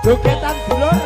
Jogetan dulur.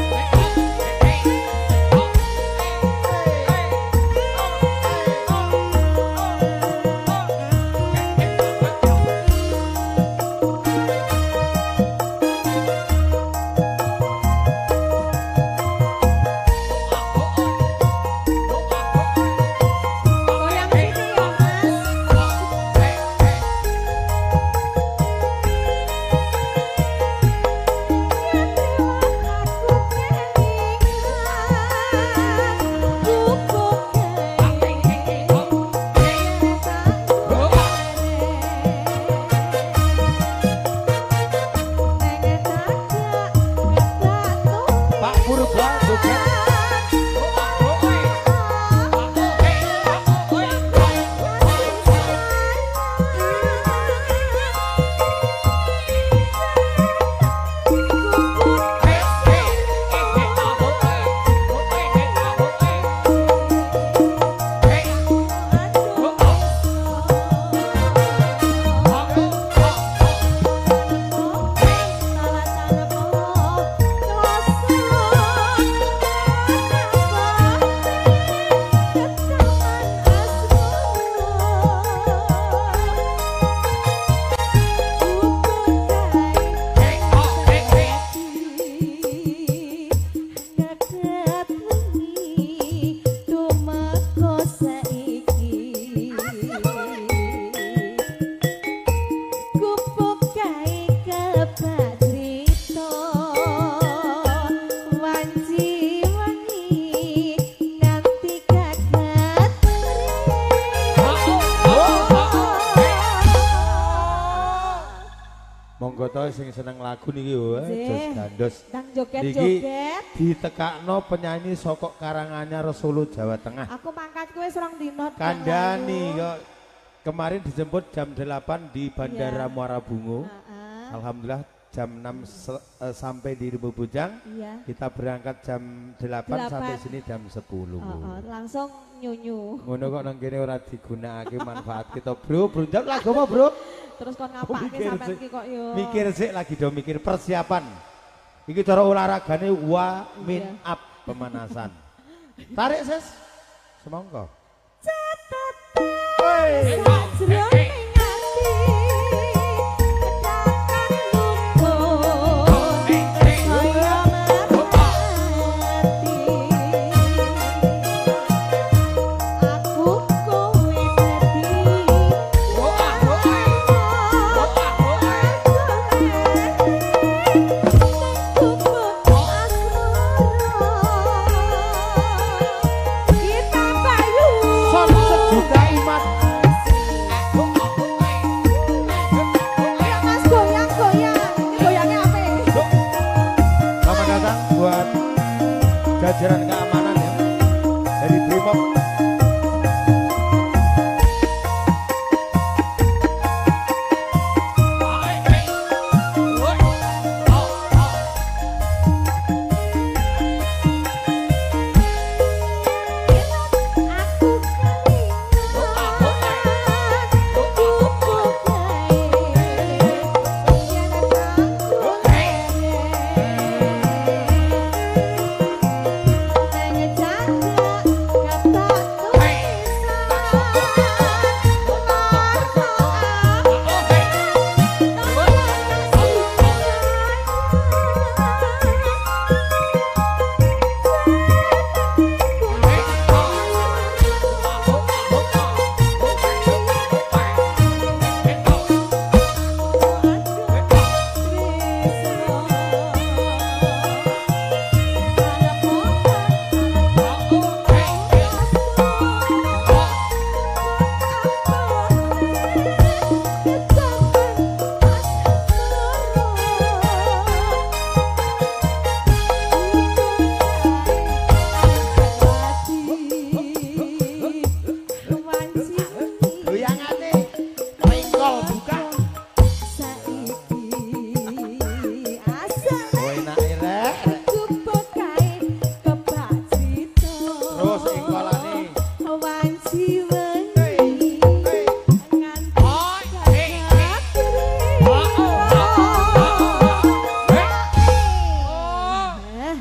Sing seneng lagu niki yo, jos gandos. Nang joget-joget. Ditekakno penyanyi saka Karanganyar Solo Jawa Tengah. Aku mangkat kowe serong dino. Kandhani kok kemarin dijemput jam 8 di Bandara Muara Bungo. Alhamdulillah jam 6 sampai di Rumah Bujang. Kita berangkat jam 8 sampai sini jam 10. Langsung nyunyu. Ngono kok nang kene ora digunakake manfaat kita, Bro. Bro, njawab lagu apa, Bro? Terus kon ngapake sampean iki kok yo. Mikir sik lagi do mikir persiapan. Iki cara olahragane min up pemanasan. Tarik ses. Semongko.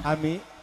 Ami